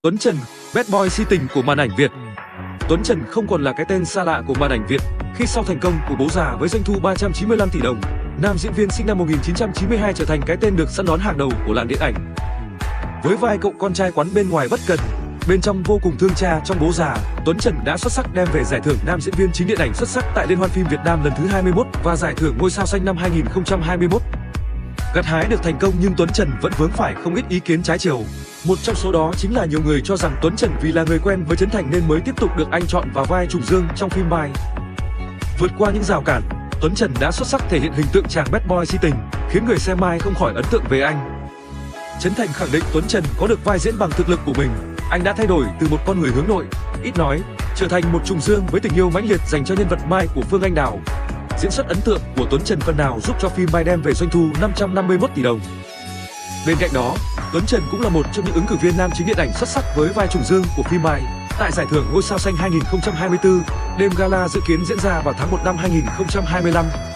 Tuấn Trần, bad boy si tình của màn ảnh Việt. Tuấn Trần không còn là cái tên xa lạ của màn ảnh Việt khi sau thành công của Bố Già với doanh thu 395 tỷ đồng, nam diễn viên sinh năm 1992 trở thành cái tên được săn đón hàng đầu của làng điện ảnh. Với vai cậu con trai quán bên ngoài bất cần, bên trong vô cùng thương cha trong Bố Già, Tuấn Trần đã xuất sắc đem về giải thưởng nam diễn viên chính điện ảnh xuất sắc tại Liên hoan phim Việt Nam lần thứ 21 và giải thưởng Ngôi sao xanh năm 2021. Gặt hái được thành công nhưng Tuấn Trần vẫn vướng phải không ít ý kiến trái chiều. Một trong số đó chính là nhiều người cho rằng Tuấn Trần vì là người quen với Trấn Thành nên mới tiếp tục được anh chọn vào vai Trùng Dương trong phim Mai. Vượt qua những rào cản, Tuấn Trần đã xuất sắc thể hiện hình tượng chàng bad boy si tình, khiến người xem Mai không khỏi ấn tượng về anh. Trấn Thành khẳng định Tuấn Trần có được vai diễn bằng thực lực của mình. Anh đã thay đổi từ một con người hướng nội, ít nói, trở thành một Trùng Dương với tình yêu mãnh liệt dành cho nhân vật Mai của Phương Anh Đào. Diễn xuất ấn tượng của Tuấn Trần phần nào giúp cho phim Mai đem về doanh thu 551 tỷ đồng. Bên cạnh đó, Tuấn Trần cũng là một trong những ứng cử viên nam chính điện ảnh xuất sắc với vai Trùng Dương của phim Mai tại giải thưởng Ngôi sao xanh 2024. Đêm gala dự kiến diễn ra vào tháng 1 năm 2025.